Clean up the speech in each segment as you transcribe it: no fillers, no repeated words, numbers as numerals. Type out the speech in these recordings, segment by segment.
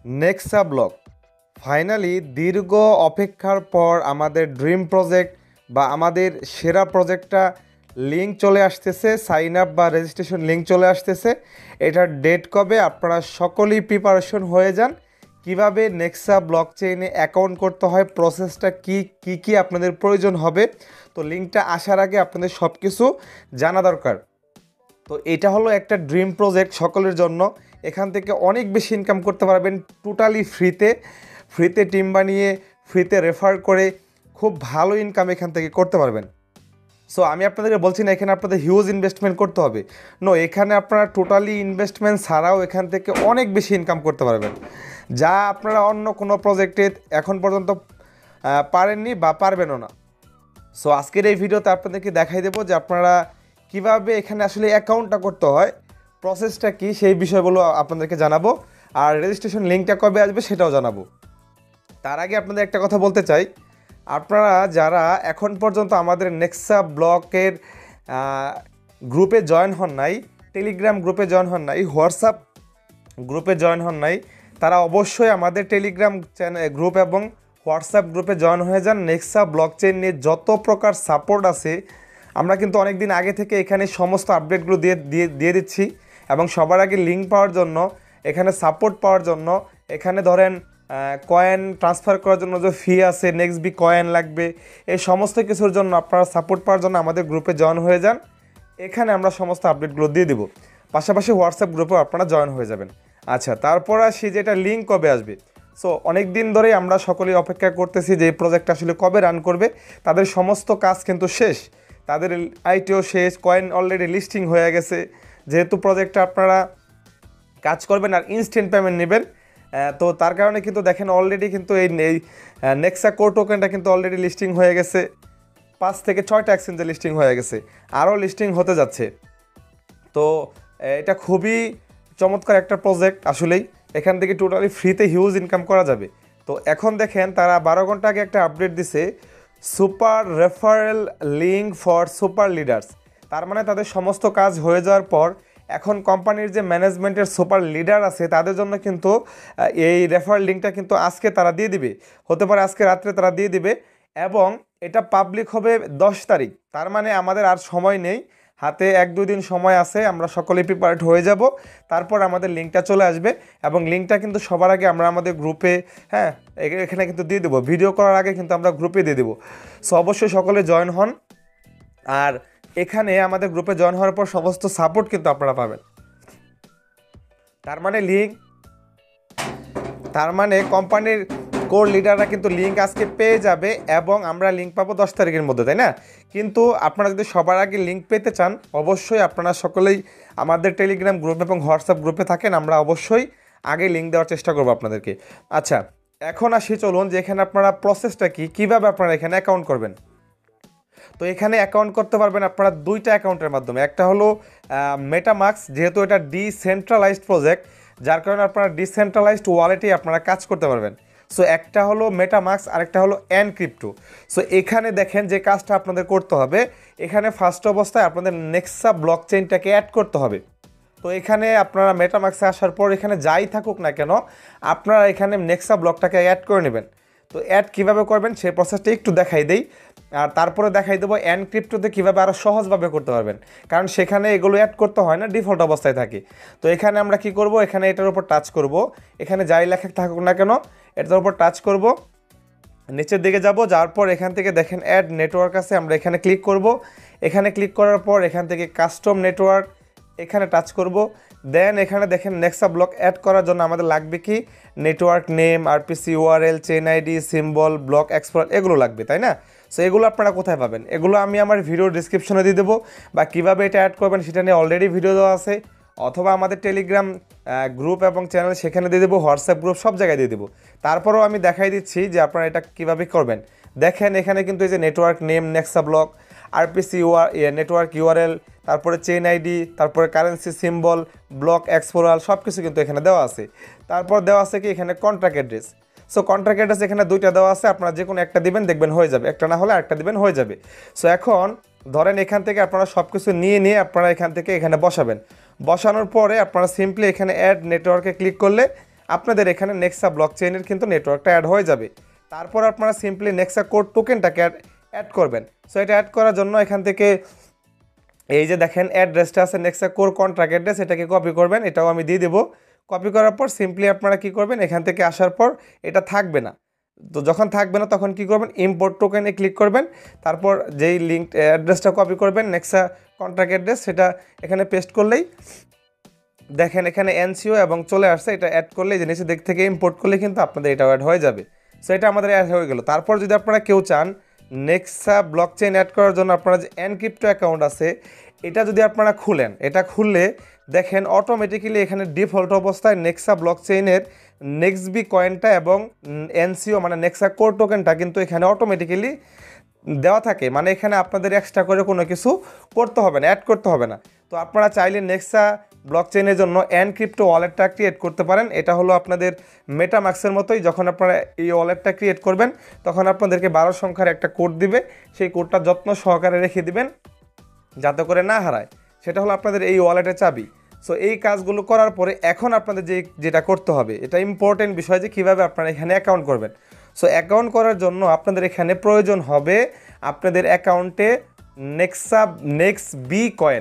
নেক্সাব্লক finally দীর্ঘ অপেক্ষার পর আমাদের ড্রিম প্রজেক্ট বা আমাদের সেরা প্রজেক্টটা লিঙ্ক চলে আসতেছে, সাইন আপ বা রেজিস্ট্রেশন লিঙ্ক চলে আসতেছে। এটার ডেট কবে? আপনারা সকলেই প্রিপারেশন হয়ে যান কিভাবে নেক্সা ব্লকচেইনে অ্যাকাউন্ট করতে হয়, প্রসেসটা কি আপনাদের প্রয়োজন হবে। তো লিঙ্কটা আসার আগে আপনাদের সব কিছু জানা দরকার। তো এটা হলো একটা ড্রিম প্রজেক্ট সকলের জন্য। এখান থেকে অনেক বেশি ইনকাম করতে পারবেন টোটালি ফ্রিতে টিম বানিয়ে, ফ্রিতে রেফার করে খুব ভালো ইনকাম এখান থেকে করতে পারবেন। সো আমি আপনাদেরকে বলছি না এখানে আপনাদের হিউজ ইনভেস্টমেন্ট করতে হবে, নো, এখানে আপনারা টোটালি ইনভেস্টমেন্ট ছাড়াও এখান থেকে অনেক বেশি ইনকাম করতে পারবেন, যা আপনারা অন্য কোনো প্রজেক্টে এখন পর্যন্ত পারেননি বা পারবেনও না। সো আজকের এই ভিডিওতে আপনাদেরকে দেখাই দেবো যে আপনারা কিভাবে এখানে আসলে অ্যাকাউন্টটা করতে হয়, প্রসেসটা কি, সেই বিষয়গুলো আপনাদেরকে জানাবো। আর রেজিস্ট্রেশন লিঙ্কটা কবে আসবে সেটাও জানাবো। তার আগে আপনাদের একটা কথা বলতে চাই, আপনারা যারা এখন পর্যন্ত আমাদের নেক্সা ব্লকের গ্রুপে জয়েন হন নাই, টেলিগ্রাম গ্রুপে জয়েন হন নাই, হোয়াটসঅ্যাপ গ্রুপে জয়েন হন নাই, তারা অবশ্যই আমাদের টেলিগ্রাম চ্যানেল গ্রুপ এবং হোয়াটসঅ্যাপ গ্রুপে জয়েন হয়ে যান। নেক্সা ব্লকচেইন নিয়ে যত প্রকার সাপোর্ট আছে আমরা কিন্তু অনেক দিন আগে থেকে এখানে সমস্ত আপডেটগুলো দিয়ে দিচ্ছি। এবং সবার আগে লিঙ্ক পাওয়ার জন্য, এখানে সাপোর্ট পাওয়ার জন্য, এখানে ধরেন কয়েন ট্রান্সফার করার জন্য যে ফি আছে, নেক্সবি কয়েন লাগবে, এই সমস্ত কিছুর জন্য আপনারা সাপোর্ট পাওয়ার জন্য আমাদের গ্রুপে জয়েন হয়ে যান। এখানে আমরা সমস্ত আপডেটগুলো দিয়ে দেবো, পাশাপাশি হোয়াটসঅ্যাপ গ্রুপেও আপনারা জয়েন হয়ে যাবেন। আচ্ছা, তারপর আসি যে এটা লিঙ্ক কবে আসবে। সো অনেক দিন ধরেই আমরা সকলেই অপেক্ষা করতেছি যে এই প্রজেক্ট আসলে কবে রান করবে। তাদের সমস্ত কাজ কিন্তু শেষ, তাদের আইটিও শেষ, কয়েন অলরেডি লিস্টিং হয়ে গেছে। যেহেতু প্রজেক্টটা আপনারা কাজ করবেন আর ইনস্ট্যান্ট পেমেন্ট নেবেন, তো তার কারণে কিন্তু দেখেন অলরেডি কিন্তু এই নেক্সাকোর টোকেনটা কিন্তু অলরেডি লিস্টিং হয়ে গেছে, 5 থেকে 6টা এক্সচেঞ্জে লিস্টিং হয়ে গেছে, আরও লিস্টিং হতে যাচ্ছে। তো এটা খুবই চমৎকার একটা প্রজেক্ট আসলেই, এখান থেকে টোটালি ফ্রিতে হিউজ ইনকাম করা যাবে। তো এখন দেখেন তারা 12 ঘন্টা আগে একটা আপডেট দিছে, super referral link for super leaders. তার মানে তাদের সমস্ত কাজ হয়ে যাওয়ার পর এখন কোম্পানির যে ম্যানেজমেন্টের সুপার লিডার আছে তাদের জন্য কিন্তু এই রেফারেল লিঙ্কটা কিন্তু আজকে তারা দিয়ে দিবে, হতে পারে আজকে রাত্রে তারা দিয়ে দিবে, এবং এটা পাবলিক হবে 10 তারিখ। তার মানে আমাদের আর সময় নেই, হাতে 1-2 দিন সময় আছে, আমরা সকলেই প্রিপারেড হয়ে যাব। তারপর আমাদের লিঙ্কটা চলে আসবে এবং লিঙ্কটা কিন্তু সবার আগে আমরা আমাদের গ্রুপে, হ্যাঁ, এখানে কিন্তু দিয়ে দেবো, ভিডিও করার আগে কিন্তু আমরা গ্রুপে দিয়ে দেবো। সো অবশ্যই সকলে জয়েন হন। আর এখানে আমাদের গ্রুপে জয়েন হওয়ার পর সমস্ত সাপোর্ট কিন্তু আপনারা পাবেন। তার মানে কোম্পানির কোর লিডাররা কিন্তু লিঙ্ক আজকে পেয়ে যাবে এবং আমরা লিঙ্ক পাবো 10 তারিখের মধ্যে, তাই না? কিন্তু আপনারা যদি সবার আগে লিঙ্ক পেতে চান অবশ্যই আপনারা সকলেই আমাদের টেলিগ্রাম গ্রুপ এবং হোয়াটসঅ্যাপ গ্রুপে থাকেন, আমরা অবশ্যই আগে লিঙ্ক দেওয়ার চেষ্টা করবো আপনাদেরকে। আচ্ছা, এখন আসি চলুন যে এখানে আপনারা প্রসেসটা কীভাবে আপনারা এখানে অ্যাকাউন্ট করবেন। তো এখানে অ্যাকাউন্ট করতে পারবেন আপনারা 2টা অ্যাকাউন্টের মাধ্যমে। একটা হলো মেটামাস্ক, যেহেতু এটা ডিসেন্ট্রালাইজড প্রজেক্ট, যার কারণে আপনারা ডিসেন্ট্রালাইজড ওয়ালেটেই আপনারা কাজ করতে পারবেন। সো একটা হলো মেটামাস্ক, আরেকটা হলো এনক্রিপ্টো। সো এখানে দেখেন যে কাজটা আপনাদের করতে হবে, এখানে ফার্স্ট অবস্থায় আপনাদের নেক্সা ব্লকচেইনটাকে অ্যাড করতে হবে। তো এখানে আপনারা মেটামাস্কে আসার পর এখানে যাই থাকুক না কেন আপনারা এখানে নেক্সা ব্লকটাকে অ্যাড করে নেবেন। তো অ্যাড কীভাবে করবেন সেই প্রসেসটা একটু দেখাই দেই, আর তারপরে দেখাই দেবো এনক্রিপ্টোতে কীভাবে আরও সহজভাবে করতে পারবেন, কারণ সেখানে এগুলো অ্যাড করতে হয় না, ডিফল্ট অবস্থায় থাকে। তো এখানে আমরা কি করব, এখানে এটার উপর টাচ করব, এখানে যাই লেখা থাকুক না কেন এটার উপর টাচ করব, নিচের দিকে যাব, যাওয়ার পর এখান থেকে দেখেন অ্যাড নেটওয়ার্ক আছে, আমরা এখানে ক্লিক করব। এখানে ক্লিক করার পর এখান থেকে কাস্টম নেটওয়ার্ক এখানে টাচ করব। দেন এখানে দেখেন নেক্সাব্লক অ্যাড করার জন্য আমাদের লাগবে কি, network name, RPC URL, chain ID, symbol, block explore, এগুলো লাগবে, তাই না? সো এগুলো আপনারা কোথায় পাবেন? এগুলো আমি আমার ভিডিও ডিসক্রিপশনে দিয়ে দেবো, বা কীভাবে এটা অ্যাড করবেন সেটা নিয়ে অলরেডি ভিডিও দেওয়া আছে, অথবা আমাদের টেলিগ্রাম গ্রুপ এবং চ্যানেল সেখানে দিয়ে দেবো, হোয়াটসঅ্যাপ গ্রুপ সব জায়গায় দিয়ে দেবো। তারপরেও আমি দেখাই দিচ্ছি যে আপনারা এটা কীভাবে করবেন। দেখেন এখানে কিন্তু এই যে network name, Nexablock, RPC network URL, তারপরে চেইন আইডি, তারপরে কারেন্সি সিম্বল, ব্লক এক্সপ্লোরাল, সব কিছু কিন্তু এখানে দেওয়া আছে। তারপর দেওয়া আছে কি এখানে contract address. So contract address এখানে 2টা দেওয়া আছে, আপনারা যে কোনো একটা দিবেন, দেখবেন হয়ে যাবে, একটা না হলে আরেকটা দিবেন, হয়ে যাবে। সো এখন ধরেন এখান থেকে আপনারা সব কিছু নিয়ে আপনারা এখান থেকে এখানে বসাবেন। বসানোর পরে আপনারা সিম্পলি এখানে অ্যাড নেটওয়ার্কে ক্লিক করলে আপনাদের এখানে নেক্সা ব্লকচেইনের কিন্তু নেটওয়ার্কটা অ্যাড হয়ে যাবে। তারপর আপনারা সিম্পলি নেক্সাকোর টোকেনটাকে অ্যাড করবেন। সো এটা অ্যাড করার জন্য এখান থেকে এই যে দেখেন অ্যাড্রেসটা আছে নেক্সাকোর কন্ট্রাক্ট অ্যাড্রেস, এটাকে কপি করবেন, এটাও আমি দিয়ে দেবো। কপি করার পর সিম্পলি আপনারা কি করবেন, এখান থেকে আসার পর এটা থাকবে না, তো যখন থাকবে না তখন কি করবেন, ইম্পোর্ট টোকেনে ক্লিক করবেন। তারপর যেই লিঙ্ক অ্যাড্রেসটা কপি করবেন নেক্সা কন্ট্রাক্ট অ্যাড্রেস, সেটা এখানে পেস্ট করলেই দেখেন এখানে এনসিও এবং চলে আসছে। এটা অ্যাড করলে যে নিচে দিক থেকে ইম্পোর্ট করলে কিন্তু আপনাদের এটা অ্যাড হয়ে যাবে। সো এটা আমাদের অ্যাড হয়ে গেল। তারপর যদি আপনারা কেউ চান নেক্সা ব্লকচেইন অ্যাড করার জন্য আপনারা যে এনক্রিপ্টো অ্যাকাউন্ট আছে এটা যদি আপনারা খুলেন, এটা খুললে দেখেন অটোমেটিক্যালি এখানে ডিফল্ট অবস্থায় নেক্সা ব্লকচেইনের নেক্সবি কয়েনটা এবং এনসিও মানে নেক্সাকোর টোকেনটা কিন্তু এখানে অটোমেটিক্যালি দেওয়া থাকে। মানে এখানে আপনাদের এক্সট্রা করে কোনো কিছু করতে হবে না, অ্যাড করতে হবে না। তো আপনারা চাইলে নেক্সা ব্লকচেইনের জন্য এনক্রিপ্টো ওয়ালেটটা ক্রিয়েট করতে পারেন। এটা হলো আপনাদের মেটামাক্সের মতোই, যখন আপনারা এই ওয়ালেটটা ক্রিয়েট করবেন তখন আপনাদেরকে 12 সংখ্যার একটা কোড দিবে, সেই কোডটা যত্ন সহকারে রেখে দিবেন যাতে করে না হারায়। সেটা হলো আপনাদের এই ওয়ালেটের চাবি। সো এই কাজগুলো করার পরে এখন আপনাদের যেটা করতে হবে, এটা ইম্পর্টেন্ট বিষয় যে কীভাবে আপনারা এখানে অ্যাকাউন্ট করবেন। সো অ্যাকাউন্ট করার জন্য আপনাদের এখানে প্রয়োজন হবে আপনাদের অ্যাকাউন্টে নেক্সবি কয়েন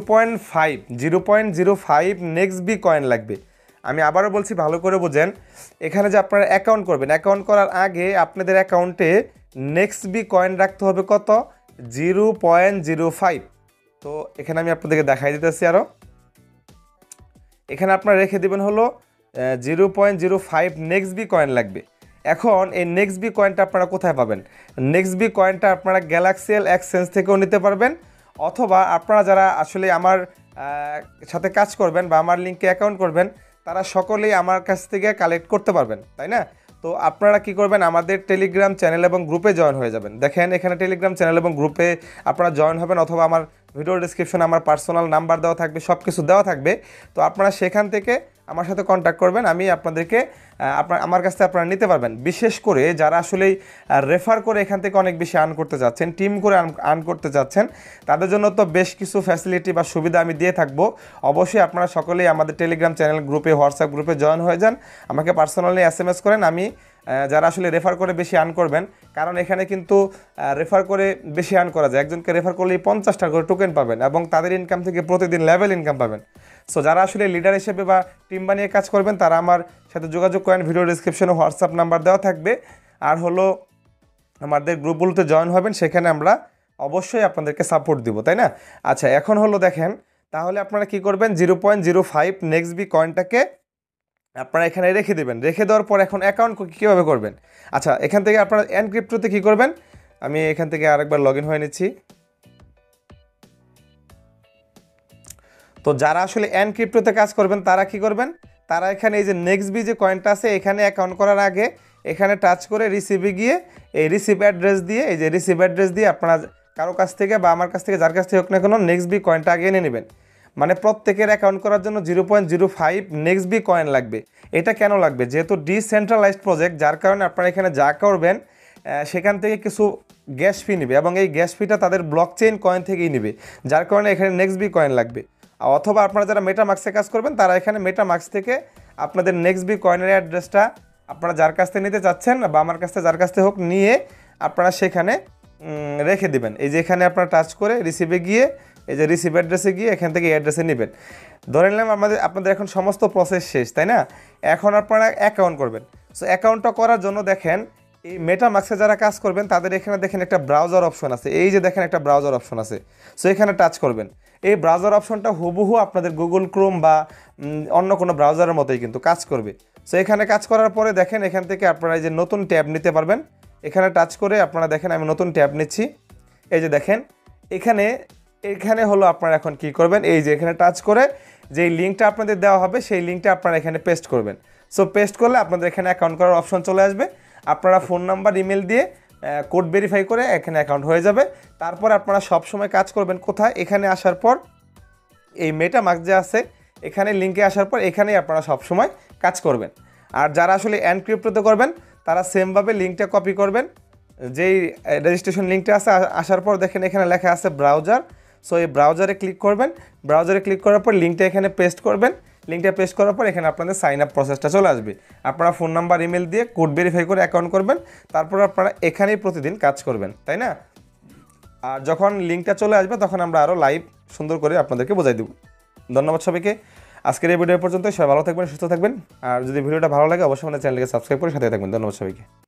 0.05 নেক্সবি কয়েন লাগবে। আমি আবারও বলছি, ভালো করে বোঝেন। এখানে যে আপনারা অ্যাকাউন্ট করবেন, অ্যাকাউন্ট করার আগে আপনাদের অ্যাকাউন্টে নেক্সবি কয়েন রাখতে হবে কত, 0.05। তো এখানে আমি আপনাদেরকে দেখাই দিতেছি আরও। এখানে আপনারা রেখে দেবেন হলো 0.05 নেক্সবি কয়েন লাগবে। এখন এই নেক্সবি কয়েনটা আপনারা কোথায় পাবেন? নেক্সবি কয়েনটা আপনারা গ্যালাক্সিয়াল এক্সচেঞ্জ থেকেও নিতে পারবেন, অথবা আপনারা যারা আসলে আমার সাথে কাজ করবেন বা আমার লিঙ্কে অ্যাকাউন্ট করবেন তারা সকলেই আমার কাছ থেকে কালেক্ট করতে পারবেন, তাই না? তো আপনারা কি করবেন, আমাদের টেলিগ্রাম চ্যানেল এবং গ্রুপে জয়েন হয়ে যাবেন। দেখেন এখানে টেলিগ্রাম চ্যানেল এবং গ্রুপে আপনারা জয়েন হবেন, অথবা আমার ভিডিও ডিসক্রিপশনে আমার পার্সোনাল নাম্বার দেওয়া থাকবে, সব কিছু দেওয়া থাকবে। তো আপনারা সেখান থেকে আমার সাথে কন্ট্যাক্ট করবেন, আমি আপনাদেরকে আমার কাছ থেকে আপনারা নিতে পারবেন। বিশেষ করে যারা আসলেই রেফার করে এখান থেকে অনেক বেশি আর্ন করতে যাচ্ছেন, টিম করে আর্ন করতে যাচ্ছেন, তাদের জন্য তো বেশ কিছু ফ্যাসিলিটি বা সুবিধা আমি দিয়ে থাকবো। অবশ্যই আপনারা সকলেই আমাদের টেলিগ্রাম চ্যানেল গ্রুপে, হোয়াটসঅ্যাপ গ্রুপে জয়েন হয়ে যান, আমাকে পার্সোনালি SMS করেন। আমি যারা আসলে রেফার করে বেশি আর্ন করবেন, কারণ এখানে কিন্তু রেফার করে বেশি আর্ন করা যায়। একজনকে রেফার করলেই 50 টাকা করে টোকেন পাবেন এবং তাদের ইনকাম থেকে প্রতিদিন লেভেল ইনকাম পাবেন। সো যারা আসলে লিডার হিসেবে বা টিম বানিয়ে কাজ করবেন তারা আমার সাথে যোগাযোগ করেন, ভিডিও ডিসক্রিপশনে হোয়াটসঅ্যাপ নাম্বার দেওয়া থাকবে। আর হলো আমাদের গ্রুপগুলোতে জয়েন হবেন, সেখানে আমরা অবশ্যই আপনাদেরকে সাপোর্ট দিব, তাই না? আচ্ছা, এখন হলো দেখেন তাহলে আপনারা কি করবেন, 0.05 নেক্সবি কয়েনটাকে আপনারা এখানে রেখে দেবেন। রেখে দেওয়ার পর এখন অ্যাকাউন্ট কীভাবে করবেন? আচ্ছা, এখান থেকে আপনারা এনক্রিপ্টোতে কী করবেন, আমি এখান থেকে আরেকবার লগ ইন হয়ে নিচ্ছি। তো যারা আসলে এনক্রিপ্টোতে কাজ করবেন তারা কি করবেন, তারা এখানে এই যে নেক্সবি যে কয়েনটা আছে এখানে অ্যাকাউন্ট করার আগে এখানে টাচ করে রিসিভে গিয়ে এই রিসিভ অ্যাড্রেস দিয়ে, এই যে রিসিভ অ্যাড্রেস দিয়ে আপনারা কারো কাছ থেকে বা আমার কাছ থেকে যার কাছ থেকে হোক না কোনো নেক্সবি কয়েনটা আগে এনে নেবেন। মানে প্রত্যেকের অ্যাকাউন্ট করার জন্য 0.05 নেক্সবি কয়েন লাগবে। এটা কেন লাগবে? যেহেতু ডিসেন্ট্রালাইজড প্রজেক্ট, যার কারণে আপনারা এখানে যা করবেন সেখান থেকে কিছু গ্যাস ফি নেবে এবং এই গ্যাস ফিটা তাদের ব্লকচেইন কয়েন থেকেই নেবে, যার কারণে এখানে নেক্সবি কয়েন লাগবে। অথবা আপনারা যারা মেটামাক্সে কাজ করবেন তারা এখানে মেটামাক্স থেকে আপনাদের নেক্সবি কয়েনের অ্যাড্রেসটা আপনারা যার কাছ থেকে নিতে চাচ্ছেন বা আমার কাছ থেকে যার কাছ থেকে হোক নিয়ে আপনারা সেখানে রেখে দেবেন। এই যে এখানে আপনারা টাচ করে রিসিভে গিয়ে এই যে রিসিভ অ্যাড্রেসে গিয়ে এখান থেকে অ্যাড্রেসে নেবেন। ধরে নিলাম আপনাদের এখন সমস্ত প্রসেস শেষ, তাই না? এখন আপনারা অ্যাকাউন্ট করবেন। সো অ্যাকাউন্টটা করার জন্য দেখেন এই মেটামাক্সে যারা কাজ করবেন তাদের এখানে দেখেন একটা ব্রাউজার অপশন আছে, এই যে দেখেন একটা ব্রাউজার অপশন আছে। সো এখানে টাচ করবেন। এই ব্রাউজার অপশনটা হুবহু আপনাদের গুগল ক্রোম বা অন্য কোনো ব্রাউজারের মতোই কিন্তু কাজ করবে। সো এখানে কাজ করার পরে দেখেন এখান থেকে আপনারা এই যে নতুন ট্যাব নিতে পারবেন। এখানে টাচ করে আপনারা দেখেন আমি নতুন ট্যাব নিচ্ছি। এই যে দেখেন এখানে হলো আপনারা এখন কি করবেন, এই যে এখানে টাচ করে যেই লিঙ্কটা আপনাদের দেওয়া হবে সেই লিঙ্কটা আপনারা এখানে পেস্ট করবেন। সো পেস্ট করলে আপনাদের এখানে অ্যাকাউন্ট করার অপশন চলে আসবে। আপনারা ফোন নাম্বার, ইমেল দিয়ে কোড ভেরিফাই করে এখানে অ্যাকাউন্ট হয়ে যাবে। তারপর আপনারা সব সময় কাজ করবেন কোথায়, এখানে আসার পর এই মেটামাক্স যে আছে এখানে লিঙ্কে আসার পর এখানেই আপনারা সব সময় কাজ করবেন। আর যারা আসলে এনক্রিপ্টোতে করবেন তারা সেমভাবে লিঙ্কটা কপি করবেন, যেই রেজিস্ট্রেশন লিঙ্কটা আছে আসার পর দেখেন এখানে লেখা আছে ব্রাউজার। সো এই ব্রাউজারে ক্লিক করবেন, ব্রাউজারে ক্লিক করার পর লিঙ্কটা এখানে পেস্ট করবেন, লিঙ্কটা প্রেস করার পর এখানে আপনাদের সাইন আপ প্রসেসটা চলে আসবে। আপনারা ফোন নাম্বার ইমেল দিয়ে কোড ভেরিফাই করে অ্যাকাউন্ট করবেন, তারপর আপনারা এখানেই প্রতিদিন কাজ করবেন, তাই না? আর যখন লিঙ্কটা চলে আসবে তখন আমরা আরও লাইভ সুন্দর করে আপনাদেরকে বোঝাই দেব। ধন্যবাদ সবাইকে। আজকের এই ভিডিও পর্যন্ত। সবাই ভালো থাকবেন, সুস্থ থাকবেন। আর যদি ভিডিওটা ভালো লাগে অবশ্যই আমাদের চ্যানেলকে সাবস্ক্রাইব করে সাথে থাকবেন। ধন্যবাদ সবাইকে।